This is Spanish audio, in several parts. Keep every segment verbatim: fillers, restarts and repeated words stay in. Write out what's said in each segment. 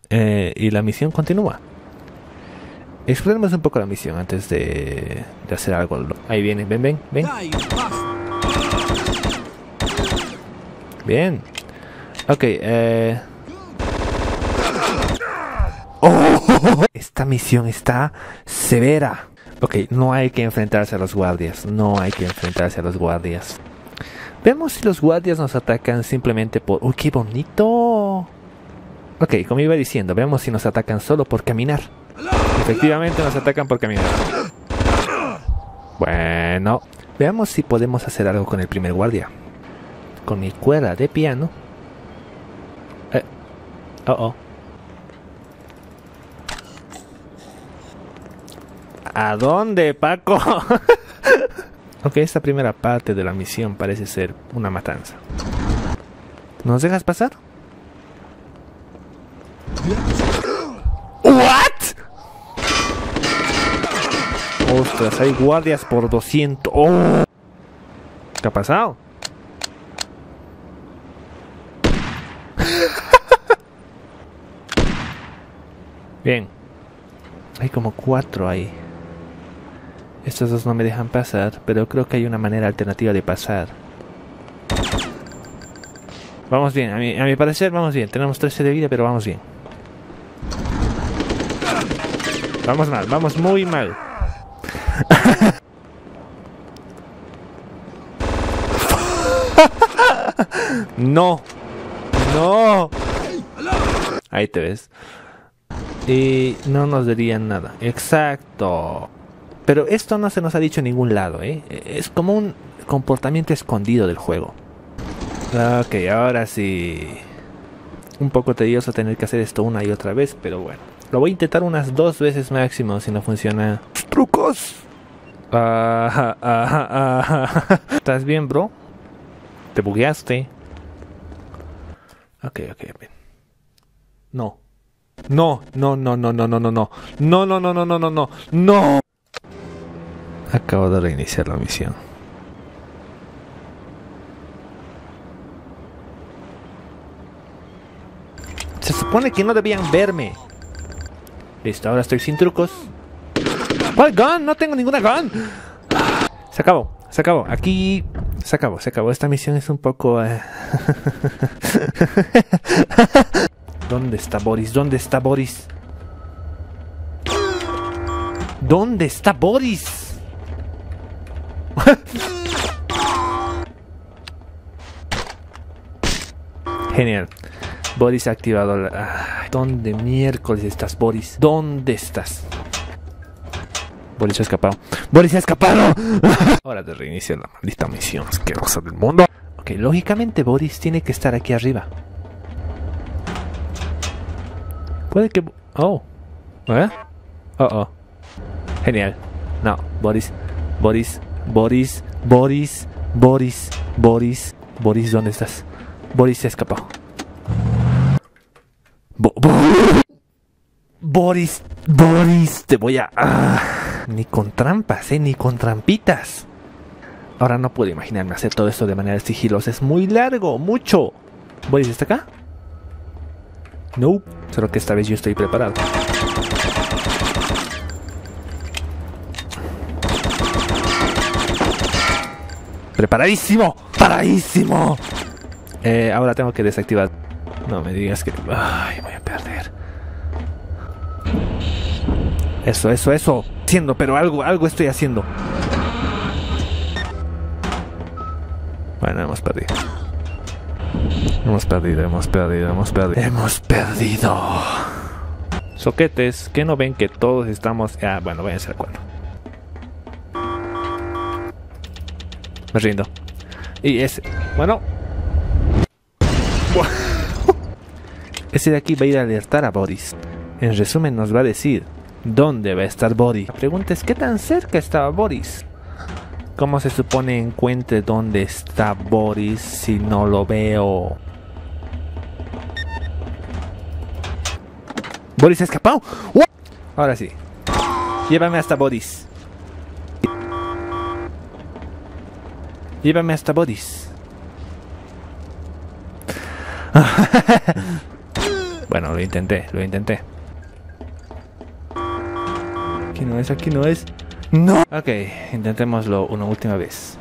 Eh, y la misión continúa. Exploremos un poco la misión antes de, de hacer algo. Ahí viene, ven, ven, ven. Bien. Ok, eh... ¡Oh! Esta misión está severa. Ok, no hay que enfrentarse a los guardias. No hay que enfrentarse a los guardias. Vemos si los guardias nos atacan simplemente por... ¡Uy, qué bonito! Ok, como iba diciendo, veamos si nos atacan solo por caminar. Efectivamente nos atacan por caminar. Bueno, veamos si podemos hacer algo con el primer guardia. Con mi cuerda de piano. Eh, oh, oh. ¿A dónde, Paco? Ok, esta primera parte de la misión parece ser una matanza. ¿Nos dejas pasar? ¿What? Ostras, hay guardias por doscientos. Oh. ¿Qué ha pasado? Bien. Hay como cuatro ahí. Estos dos no me dejan pasar, pero creo que hay una manera alternativa de pasar. Vamos bien, a mi, a mi parecer vamos bien. Tenemos trece de vida, pero vamos bien. Vamos mal, vamos muy mal. No. No. Ahí te ves. Y no nos dirían nada. Exacto. Pero esto no se nos ha dicho en ningún lado, ¿eh? Es como un comportamiento escondido del juego. Ok, ahora sí. Un poco tedioso tener que hacer esto una y otra vez, pero bueno. Lo voy a intentar unas dos veces máximo si no funciona. ¡Trucos! Ah, ah, ah, ah. ¿Estás bien, bro? ¿Te bugueaste? Ok, ok, bien. No. No, no, no, no, no, no, no, no. No, no, no, no, no, no, no. No. Acabo de reiniciar la misión. Se supone que no debían verme. Listo, ahora estoy sin trucos. ¿Cuál gun? No tengo ninguna gun. Se acabó, se acabó. Aquí se acabó, se acabó. Esta misión es un poco... Uh... ¿Dónde está Boris? ¿Dónde está Boris? ¿Dónde está Boris? Genial. Boris ha activado la... Ah, ¿dónde miércoles estás, Boris? ¿Dónde estás? Boris ha escapado. ¡Boris ha escapado! Hora de reiniciar la maldita misión asquerosa del mundo. Ok, lógicamente Boris tiene que estar aquí arriba. Puede que... Oh. ¿Eh? Oh, oh. Genial. No, Boris. Boris. Boris. Boris. Boris. Boris. Boris, ¿dónde estás? Boris se escapó. Bo Bo Boris. Boris. Te voy a... Ah, ni con trampas, eh. Ni con trampitas. Ahora no puedo imaginarme hacer todo esto de manera sigilosa. Es muy largo. Mucho. ¿Boris está acá? No. Solo que esta vez yo estoy preparado. ¡Preparadísimo! ¡Paradísimo! Eh, ahora tengo que desactivar. No me digas que... Ay, voy a perder. Eso, eso, eso. Haciendo, pero algo, algo estoy haciendo. Bueno, hemos perdido. Hemos perdido, hemos perdido, hemos perdido. Hemos perdido. Soquetes, que no ven que todos estamos... Ah, bueno, váyanse al cuerno. Me rindo. Y ese... Bueno. Ese de aquí va a ir a alertar a Boris. En resumen nos va a decir dónde va a estar Boris. La pregunta es ¿qué tan cerca estaba Boris? ¿Cómo se supone encuentre dónde está Boris si no lo veo? ¿Boris ha escapado? ¿What? Ahora sí. Llévame hasta Boris. Llévame hasta Boris. Bueno, lo intenté, lo intenté. Aquí no es, aquí no es. ¡No! Ok, intentémoslo una última vez.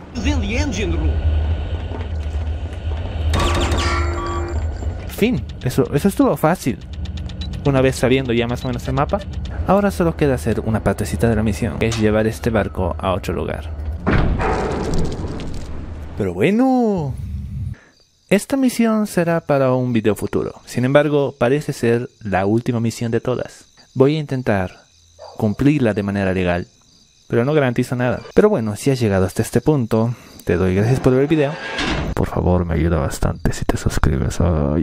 Fin, eso, eso estuvo fácil. Una vez sabiendo ya más o menos el mapa, ahora solo queda hacer una partecita de la misión, que es llevar este barco a otro lugar. Pero bueno, esta misión será para un video futuro. Sin embargo, parece ser la última misión de todas. Voy a intentar cumplirla de manera legal, pero no garantizo nada. Pero bueno, si has llegado hasta este punto, te doy gracias por ver el video. Por favor, me ayuda bastante si te suscribes. Ay.